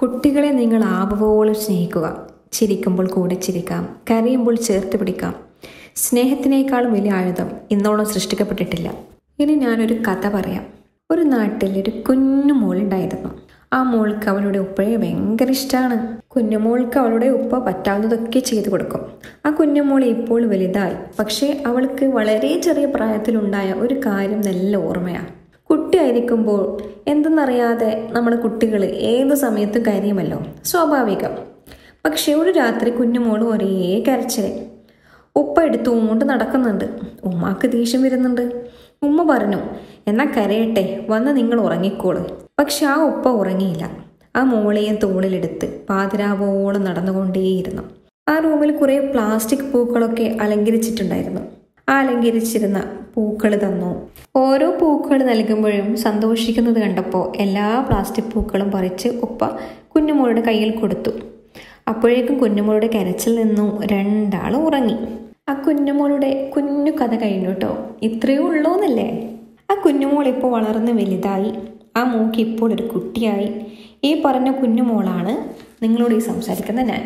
കുട്ടികളെ നിങ്ങൾ ആവോളം സ്നേഹിക്കുക. ചിരിക്കുമ്പോൾ കൂടെ ചിരിക്കാം, കരയുമ്പോൾ ചേർത്ത് പിടിക്കാം. സ്നേഹത്തിനേക്കാളും വലിയ ആയുധം ഇന്നോളം സൃഷ്ടിക്കപ്പെട്ടിട്ടില്ല. ഇനി ഞാനൊരു കഥ പറയാം. ഒരു നാട്ടിൽ ഒരു കുഞ്ഞു മോളുണ്ടായിരുന്നു. ആ മോൾക്ക് അവളുടെ ഉപ്പയെ ഭയങ്കര ഇഷ്ടമാണ്. കുഞ്ഞുമോൾക്ക് അവളുടെ ഉപ്പ പറ്റാവുന്നതൊക്കെ ചെയ്തു കൊടുക്കും. ആ കുഞ്ഞുമോൾ ഇപ്പോൾ വലുതായി. പക്ഷേ അവൾക്ക് വളരെ ചെറിയ പ്രായത്തിലുണ്ടായ ഒരു കാര്യം നല്ല ഓർമ്മയാണ്. കുട്ടിയായിരിക്കുമ്പോൾ എന്തെന്നറിയാതെ നമ്മൾ കുട്ടികൾ ഏത് സമയത്തും കരയുമല്ലോ, സ്വാഭാവികം. പക്ഷേ ഒരു രാത്രി കുഞ്ഞുമോൾ ഒരേ കരച്ചിൽ. ഉപ്പ എടുത്തുകൊണ്ട് നടക്കുന്നുണ്ട്. ഉമ്മാക്ക് ദേഷ്യം വരുന്നുണ്ട്. ഉമ്മ പറഞ്ഞു, എന്നാൽ കരയട്ടെ, വന്ന് നിങ്ങൾ ഉറങ്ങിക്കോളൂ. പക്ഷെ ആ ഉപ്പ ഉറങ്ങിയില്ല. ആ മോളെയും തോളിലെടുത്ത് പാതിരാവോളം നടന്നുകൊണ്ടേയിരുന്നു. ആ റൂമിൽ കുറേ പ്ലാസ്റ്റിക് പൂക്കളൊക്കെ അലങ്കരിച്ചിട്ടുണ്ടായിരുന്നു. ആ അലങ്കരിച്ചിരുന്ന പൂക്കൾ തന്നു. ഓരോ പൂക്കൾ നൽകുമ്പോഴും സന്തോഷിക്കുന്നത് കണ്ടപ്പോൾ എല്ലാ പ്ലാസ്റ്റിക് പൂക്കളും പറിച്ച് ഉപ്പ കുഞ്ഞുമോളുടെ കയ്യിൽ കൊടുത്തു. അപ്പോഴേക്കും കുഞ്ഞുമോളുടെ കരച്ചിൽ നിന്നും രണ്ടാളും ഉറങ്ങി. ആ കുഞ്ഞുമോളുടെ കുഞ്ഞു കഥ കഴിഞ്ഞു കേട്ടോ. ഇത്രയേ ഉള്ളൂന്നല്ലേ? ആ കുഞ്ഞുമോൾ ഇപ്പോൾ വളർന്ന് വലുതായി. ആ മോക്ക് ഇപ്പോൾ ഒരു കുട്ടിയായി. ഈ പറഞ്ഞ കുഞ്ഞുമോളാണ് നിങ്ങളോട് ഈ സംസാരിക്കുന്ന ഞാൻ.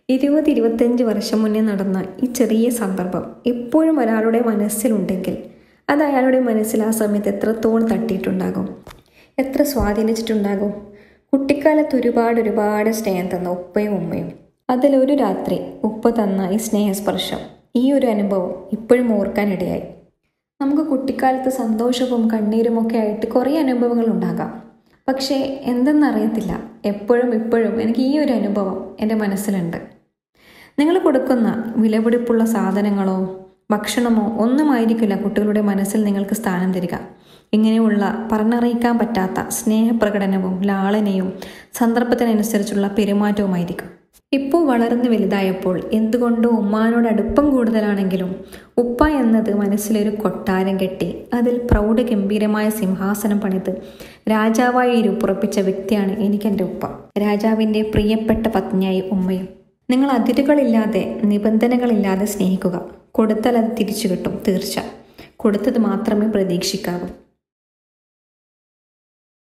20-25 വർഷം മുന്നേ നടന്ന ഈ ചെറിയ സന്ദർഭം എപ്പോഴും ഒരാളുടെ മനസ്സിലുണ്ടെങ്കിൽ അത് അയാളുടെ മനസ്സിൽ ആ സമയത്ത് എത്രത്തോളം തട്ടിയിട്ടുണ്ടാകും, എത്ര സ്വാധീനിച്ചിട്ടുണ്ടാകും. കുട്ടിക്കാലത്ത് ഒരുപാട് സ്നേഹം തന്ന ഉപ്പയും ഉമ്മയും, അതിലൊരു രാത്രി ഉപ്പ തന്ന ഈ സ്നേഹസ്പർശം, ഈ ഒരു അനുഭവം ഇപ്പോഴും ഓർക്കാനിടയായി. നമുക്ക് കുട്ടിക്കാലത്ത് സന്തോഷവും കണ്ണീരുമൊക്കെ ആയിട്ട് കുറേ അനുഭവങ്ങൾ ഉണ്ടാകാം. പക്ഷേ എന്തെന്നറിയത്തില്ല, ഇപ്പോഴും എനിക്ക് ഈ ഒരു അനുഭവം എൻ്റെ മനസ്സിലുണ്ട്. നിങ്ങൾ കൊടുക്കുന്ന വിലപിടിപ്പുള്ള സാധനങ്ങളോ ഭക്ഷണമോ ഒന്നുമായിരിക്കില്ല കുട്ടികളുടെ മനസ്സിൽ നിങ്ങൾക്ക് സ്ഥാനം തരിക. ഇങ്ങനെയുള്ള പറഞ്ഞറിയിക്കാൻ പറ്റാത്ത സ്നേഹപ്രകടനവും ലാളനയും സന്ദർഭത്തിനനുസരിച്ചുള്ള പെരുമാറ്റവുമായിരിക്കും. ഇപ്പോൾ വളർന്നു വലുതായപ്പോൾ എന്തുകൊണ്ടോ ഉമ്മാനോട് അടുപ്പം കൂടുതലാണെങ്കിലും ഉപ്പ എന്നത് മനസ്സിലൊരു കൊട്ടാരം കെട്ടി അതിൽ പ്രൗഢഗംഭീരമായ സിംഹാസനം പണിത് രാജാവായി ഇരുപ്പുറപ്പിച്ച വ്യക്തിയാണ് എനിക്കെൻ്റെ ഉപ്പ. രാജാവിൻ്റെ പ്രിയപ്പെട്ട പത്നിയായി ഉമ്മയും. നിങ്ങൾ അതിരുകളില്ലാതെ നിബന്ധനകളില്ലാതെ സ്നേഹിക്കുക. കൊടുത്താൽ അത് തിരിച്ചു കിട്ടും, തീർച്ച. കൊടുത്തത് മാത്രമേ പ്രതീക്ഷിക്കാവൂ.